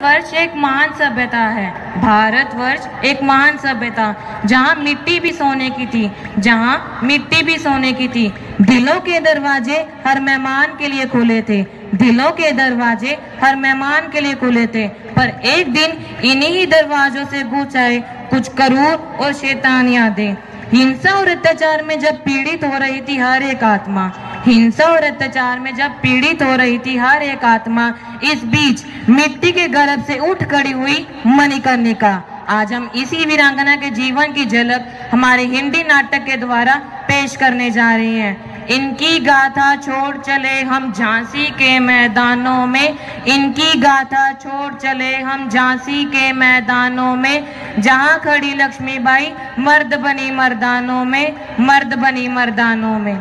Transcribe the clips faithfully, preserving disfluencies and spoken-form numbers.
भारतवर्ष एक महान सभ्यता है। भारतवर्ष एक महान सभ्यता, जहाँ मिट्टी भी सोने की थी, जहाँ मिट्टी भी सोने की थी। दिलों के दरवाजे हर मेहमान के लिए खुले थे, दिलों के दरवाजे हर मेहमान के लिए खुले थे। पर एक दिन इन्हीं ही दरवाजों से गूंज आए कुछ करूर और शैतान यादें। हिंसा और अत्याचार में जब पीड़ित हो रही थी हर एक आत्मा, हिंसा और अत्याचार में जब पीड़ित हो रही थी हर एक आत्मा, इस बीच मिट्टी के गर्भ से उठ खड़ी हुई मणिकर्णिका। आज हम इसी वीरांगना के जीवन की झलक हमारे हिंदी नाटक के द्वारा पेश करने जा रहे हैं। इनकी गाथा छोड़ चले हम झांसी के मैदानों में, इनकी गाथा छोड़ चले हम झांसी के मैदानों में, जहां खड़ी लक्ष्मीबाई मर्द बनी मर्दानों में, मर्द बनी मर्दानों में।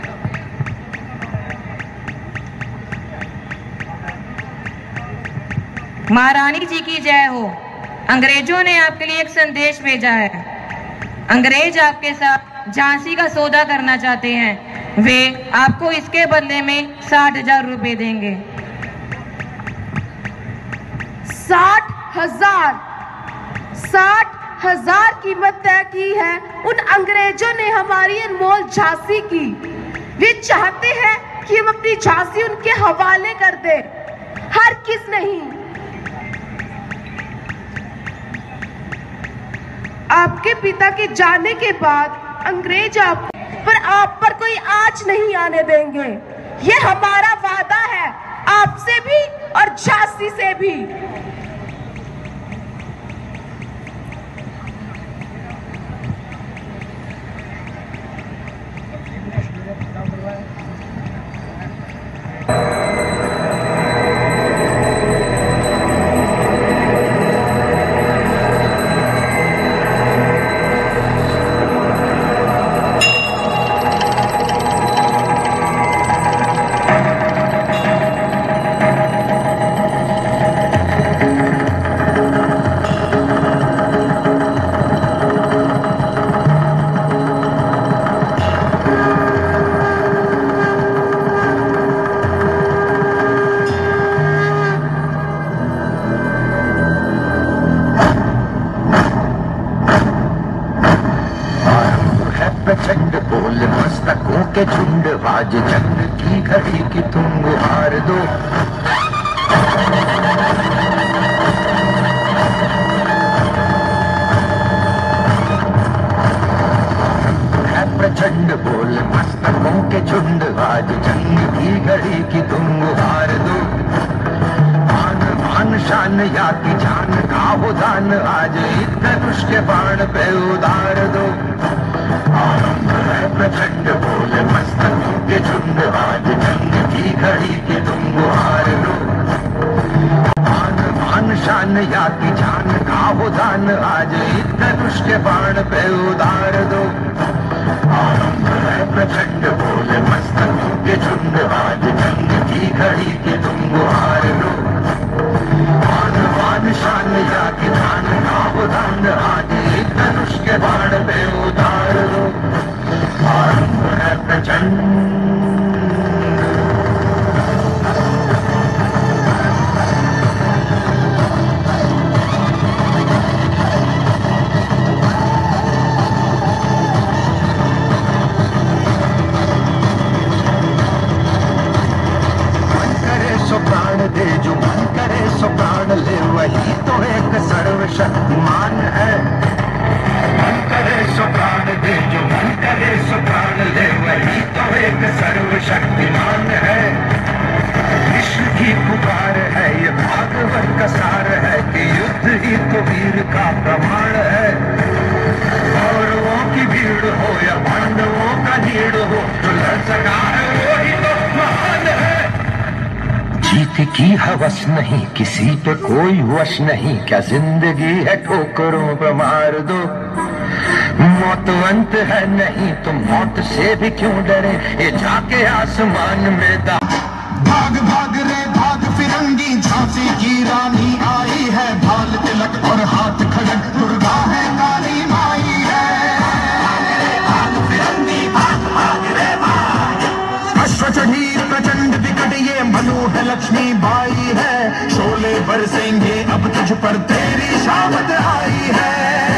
महारानी जी की जय हो। अंग्रेजों ने आपके लिए एक संदेश भेजा है। अंग्रेज आपके साथ झांसी का सौदा करना चाहते हैं। वे आपको इसके बदले में साठ हजार रुपए देंगे। साठ हजार साठ हजार कीमत तय की है उन अंग्रेजों ने हमारी अनमोल झांसी की। वे चाहते हैं कि हम अपनी झांसी उनके हवाले कर दें, हर किस नहीं। आपके पिता के जाने के बाद अंग्रेज आप पर आप पर कोई आँच नहीं आने देंगे। ये हमारा वादा है, आपसे भी और झांसी से भी। प्रचंड बोल मस्तकों के झुंड, आज जंग की घड़ी की तुम गुहार दो। है प्रचंड बोल मस्तकों के झुंड, आज जंग की घड़ी की तुम गुहार दो। मान मान शान या की जान का हो दान, आज एक धनुष के बाण पे उतार दो। आरंभ है प्रचंड बोल मस्तकों के झुंड, आज जंग की घड़ी की तुम गुहार दो। मान मान शान या की जान का हो दान, आज एक धनुष के बाण पे उतार दो। आरंभ है प्रचंड बोल मस्तकों के झुंड, आज जंग की घड़ी की तुम गुहार दो। मान मान शान या की जान का हो दान, आज एक धनुष के बाण पे उतार दो। आरंभ है प्रचंड दे, जो मन करे सो प्राण ले, वही तो एक सर्वशक्तिमान है। मन करे सो प्राण दे, जो मन करे सो प्राण ले, वही तो एक सर्वशक्तिमान है। विश्व की पुकार है, ये भागवत का सार है, कि युद्ध ही तो वीर का प्रमाण है। कौरवों की भीड़ हो या पांडवों का नीड़ हो, जो लड़ सका है वो ही तो महान है। जीत की हवस नहीं, किसी पे कोई वश नहीं, क्या जिंदगी है ठोकरों पर मार दो। मौत अंत है नहीं, तो मौत से भी क्यों डरे, ये जाके आसमान में दा। भाग भाग रे भाग फिरंगी, झांसी की रानी आई है, ढाल तिलक और हाथ खड़ग, दुर्गा है काली माई है। भाग रे भाग फिरंगी, भाग भाग रे भाग। अश्व चढ़ी प्रचंड विकट, ये मनु है लक्ष्मी बाई है, शोले बरसेंगे अब तुझ पर तेरी शामत आई है।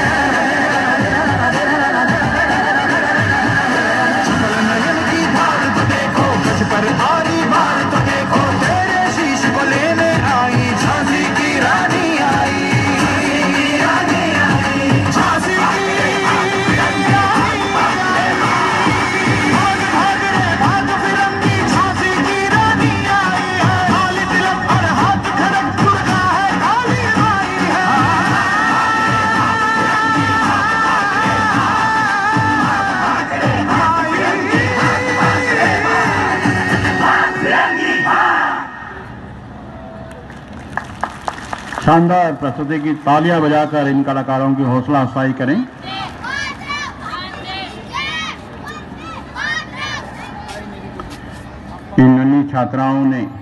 चुगल नयन की धार तो देखो, गज पर भारी बार तो देखो, तेरे शीश को लेने आई झांसी की रानी आई, रानी आई, झांसी की रानी आई। भाग भाग रे भाग फिरंगी, झांसी की रानी आई है। काली तिलक और हाथ खड़क, दुर्गा है काली माई है। शानदार प्रस्तुति की तालियां बजाकर इन कलाकारों की हौसला अफजाई करें। इन नन्ही छात्राओं ने